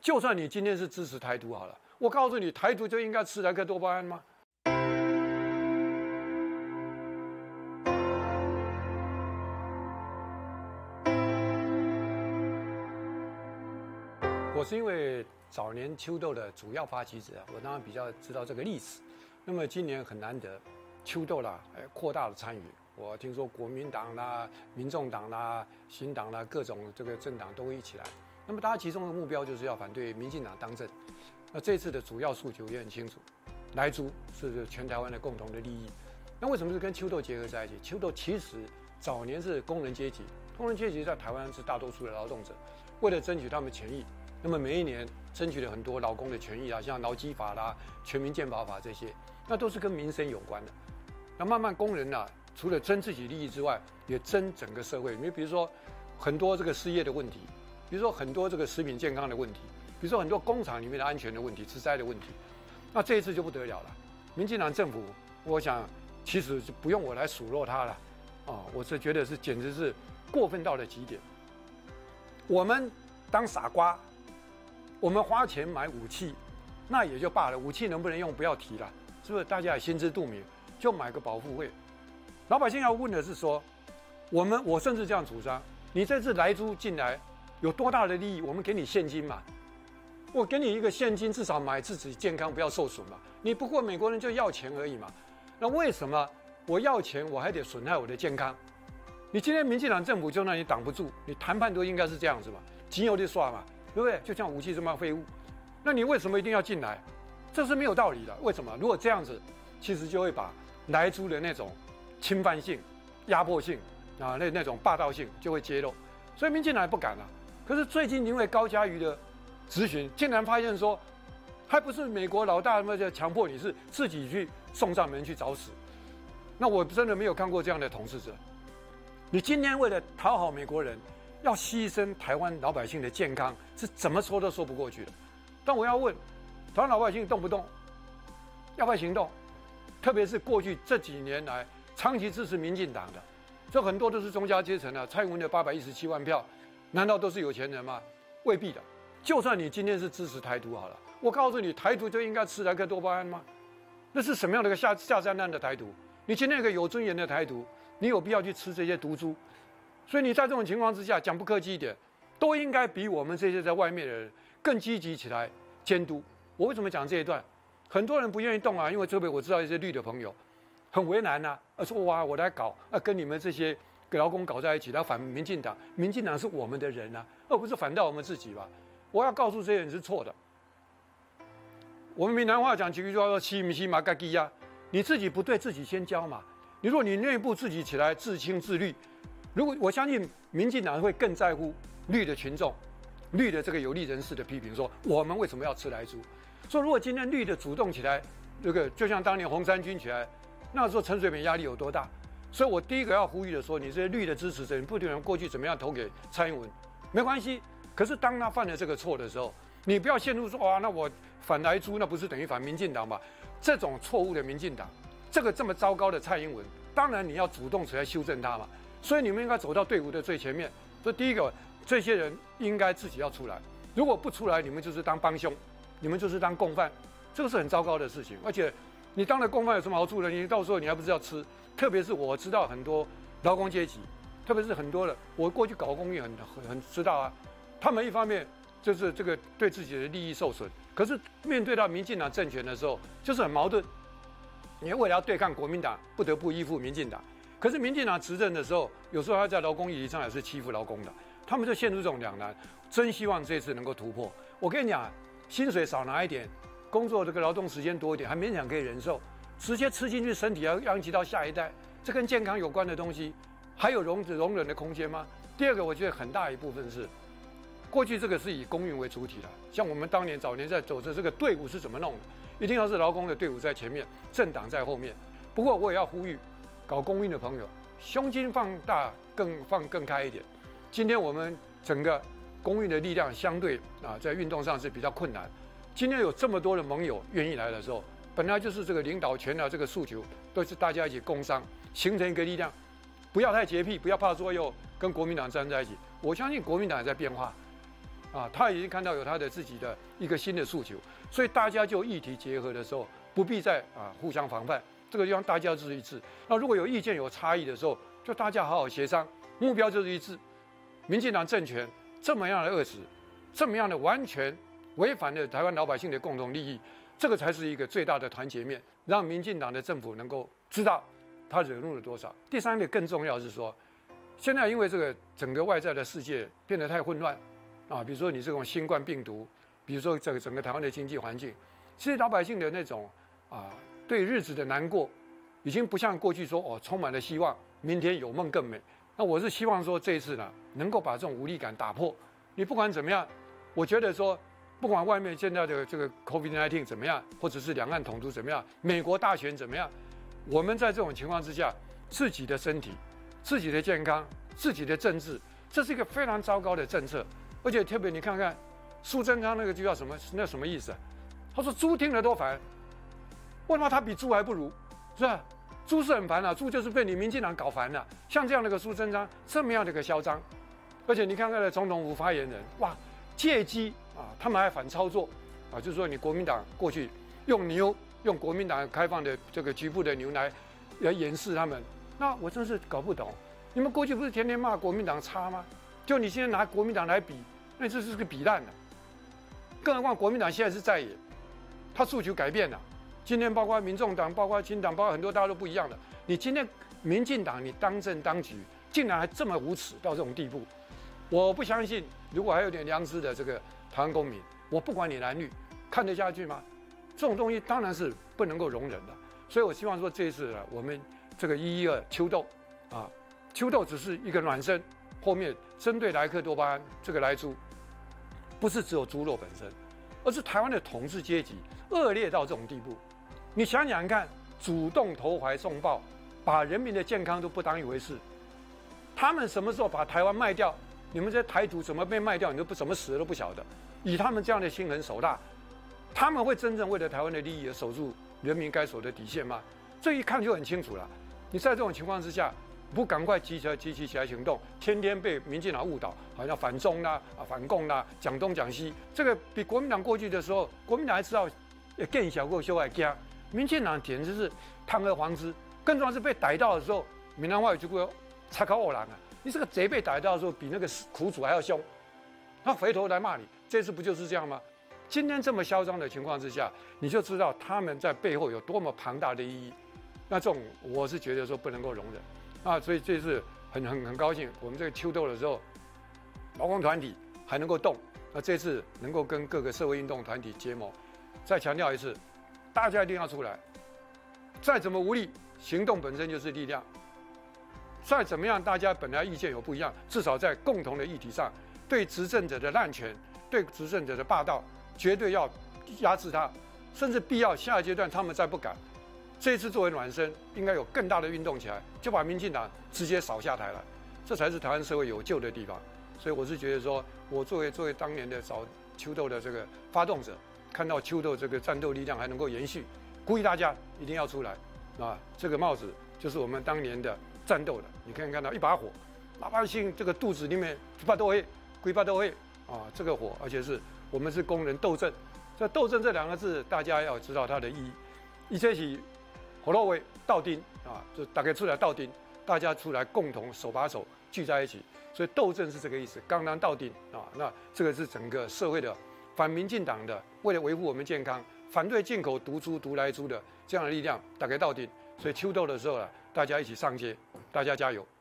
就算你今天是支持台独好了，我告诉你，台独就应该吃莱克多巴胺吗？我是因为早年秋斗的主要发起者，我当然比较知道这个历史。那么今年很难得，秋斗啦，扩大了参与。我听说国民党啦、民众党啦、新党啦，各种这个政党都会一起来。那么大家其中的目标就是要反对民进党当政。那这次的主要诉求也很清楚，莱猪是全台湾的共同的利益。那为什么是跟秋斗结合在一起？秋斗其实早年是工人阶级，工人阶级在台湾是大多数的劳动者，为了争取他们权益。那么每一年争取了很多劳工的权益啊，像劳基法啦、全民健保法这些，那都是跟民生有关的。那慢慢工人啊，除了争自己利益之外，也争整个社会。你比如说很多这个失业的问题，比如说很多这个食品健康的问题，比如说很多工厂里面的安全的问题、职灾的问题。那这一次就不得了了，民进党政府，我想其实就不用我来数落他了，我是觉得是简直是过分到了极点。我们当傻瓜。我们花钱买武器，那也就罢了，武器能不能用不要提了，是不是？大家也心知肚明，就买个保护费。老百姓要问的是说，我甚至这样主张，你这次莱猪进来有多大的利益？我们给你现金嘛，我给你一个现金，至少买自己健康不要受损嘛。你不过美国人就要钱而已嘛，那为什么我要钱我还得损害我的健康？你今天民进党政府就让你挡不住，你谈判都应该是这样子嘛，仅有的耍嘛。对不对？就像武器这么废物，那你为什么一定要进来？这是没有道理的。为什么？如果这样子，其实就会把莱猪的那种侵犯性、压迫性啊，那种霸道性就会揭露。所以民进党也不敢了。可是最近因为高嘉瑜的质询，竟然发现说，还不是美国老大那么强迫你，是自己去送上门去找死。那我真的没有看过这样的统治者。你今天为了讨好美国人，要牺牲台湾老百姓的健康，是怎么说都说不过去的。但我要问，台湾老百姓动不动要不要行动？特别是过去这几年来长期支持民进党的，这很多都是中下阶层啊。蔡英文的817万票，难道都是有钱人吗？未必的。就算你今天是支持台独好了，我告诉你，台独就应该吃莱克多巴胺吗？那是什么样的一个下三滥的台独？你今天有个有尊严的台独，你有必要去吃这些毒株？所以你在这种情况之下，讲不客气一点，都应该比我们这些在外面的人更积极起来监督。我为什么讲这一段？很多人不愿意动啊，因为特别我知道一些绿的朋友很为难啊，说哇我来搞跟你们这些劳工搞在一起，来反民进党，民进党是我们的人啊，而不是反到我们自己吧？我要告诉这些人是错的。我们闽南话讲几句话说欺不欺嘛该鸡呀，你自己不对自己先教嘛。如果你内部自己起来自清自律。如果我相信民进党会更在乎绿的群众、绿的这个有利人士的批评，说我们为什么要吃莱猪？说如果今天绿的主动起来，这个就像当年红衫军起来，那时候陈水扁压力有多大？所以我第一个要呼吁的说，你这些绿的支持者，你不管过去怎么样投给蔡英文，没关系。可是当他犯了这个错的时候，你不要陷入说哇，那我反莱猪，那不是等于反民进党吗？这种错误的民进党，这么糟糕的蔡英文，当然你要主动起来修正他嘛。所以你们应该走到队伍的最前面。所以第一个，这些人应该自己要出来。如果不出来，你们就是当帮凶，你们就是当共犯，这个是很糟糕的事情。而且，你当了共犯有什么好处呢？你到时候你还不是要吃？特别是我知道很多劳工阶级，特别是很多的，我过去搞公益很知道啊。他们一方面就是这个对自己的利益受损，可是面对到民进党政权的时候，就是很矛盾。你为了要对抗国民党，不得不依附民进党。可是民进党执政的时候，有时候他在劳工议题上也是欺负劳工的，他们就陷入这种两难。真希望这次能够突破。我跟你讲，薪水少拿一点，工作这个劳动时间多一点，还勉强可以忍受。直接吃进去，身体要殃及到下一代，这跟健康有关的东西，还有容忍的空间吗？第二个，我觉得很大一部分是，过去这个是以公运为主体的，像我们当年早年在走的这个队伍是怎么弄的，一定要是劳工的队伍在前面，政党在后面。不过我也要呼吁。搞公运的朋友，胸襟放大，更开一点。今天我们整个公运的力量相对在运动上是比较困难。今天有这么多的盟友愿意来的时候，本来就是这个领导权这个诉求，都是大家一起共商，形成一个力量。不要太洁癖，不要怕说又跟国民党站在一起。我相信国民党也在变化， 啊，他已经看到有他的自己的一个新的诉求，所以大家就议题结合的时候，不必再互相防范，这个地方大家就是一致。那如果有意见有差异的时候，就大家好好协商，目标就是一致。民进党政权这么样的恶质，这么样的完全违反了台湾老百姓的共同利益，这个才是一个最大的团结面，让民进党的政府能够知道他惹怒了多少。第三个更重要是说，现在因为这个整个外在的世界变得太混乱啊，比如说你这种新冠病毒，比如说这个整个台湾的经济环境，其实老百姓的那种对日子的难过，已经不像过去说充满了希望，明天有梦更美。那我是希望说这一次呢，能够把这种无力感打破。你不管怎么样，我觉得说，不管外面现在的这个 COVID-19 怎么样，或者是两岸统独怎么样，美国大选怎么样，我们在这种情况之下，自己的身体、自己的健康、自己的政治，这是一个非常糟糕的政策。而且特别你看看苏贞昌那个就叫什么？那什么意思啊？他说猪听了都烦，为什么他比猪还不如？是吧？猪是很烦啊，猪就是被你民进党搞烦了。像这样的一个苏贞昌，这么样的一个嚣张，而且你看看的总统府发言人，哇，借机他们还反操作就是说你国民党过去用国民党开放的这个局部的牛奶来掩饰他们，那我真是搞不懂。你们过去不是天天骂国民党差吗？就你现在拿国民党来比，那这是个比烂的。更何况国民党现在是在野，他诉求改变了。今天包括民众党、包括亲党、包括很多大家都不一样的。你今天民进党你当政当局，竟然还这么无耻到这种地步，我不相信。如果还有点良知的这个台湾公民，我不管你蓝绿，看得下去吗？这种东西当然是不能够容忍的。所以我希望说这一次呢，我们这个112秋斗秋斗只是一个暖身，后面针对莱克多巴胺这个莱猪，不是只有猪肉本身，而是台湾的统治阶级恶劣到这种地步。你想想看，主动投怀送抱，把人民的健康都不当一回事。他们什么时候把台湾卖掉？你们这台独怎么被卖掉？你都不怎么死的都不晓得。以他们这样的心狠手辣，他们会真正为了台湾的利益而守住人民该守的底线吗？这一看就很清楚了。你在这种情况之下，不赶快积极起来行动，天天被民进党误导，好像反中啦、反共啦，讲东讲西。这个比国民党过去的时候，国民党还知道更小过修爱家，民进党简直是堂而皇之。更重要是被逮到的时候，闽南话有句话“插口恶狼”啊，你这个贼被逮到的时候，比那个苦主还要凶，他回头来骂你。这次不就是这样吗？今天这么嚣张的情况之下，你就知道他们在背后有多么庞大的意义。那这种我是觉得说不能够容忍所以这次很高兴，我们这个秋斗的时候，劳工团体还能够动。那这次能够跟各个社会运动团体结盟。再强调一次，大家一定要出来。再怎么无力，行动本身就是力量。再怎么样，大家本来意见有不一样，至少在共同的议题上，对执政者的滥权，对执政者的霸道，绝对要压制他，甚至必要下一阶段他们再不敢。这一次作为暖身，应该有更大的运动起来，就把民进党直接扫下台来，这才是台湾社会有救的地方。所以我是觉得说，我作为当年的早秋斗的这个发动者，看到秋斗这个战斗力量还能够延续，鼓励大家一定要出来这个帽子就是我们当年的战斗的。你可以看到一把火，老百姓这个肚子里面一把都会，规把都会这个火，而且是我们是工人斗阵。这斗阵这两个字，大家要知道它的意义。一些起火落位斗阵就大家出来斗阵，大家出来共同手把手聚在一起，所以斗阵是这个意思。刚刚斗阵那这个是整个社会的反民进党的，为了维护我们健康，反对进口毒猪、毒来猪的这样的力量，大家斗阵。所以秋斗的时候大家一起上街，大家加油。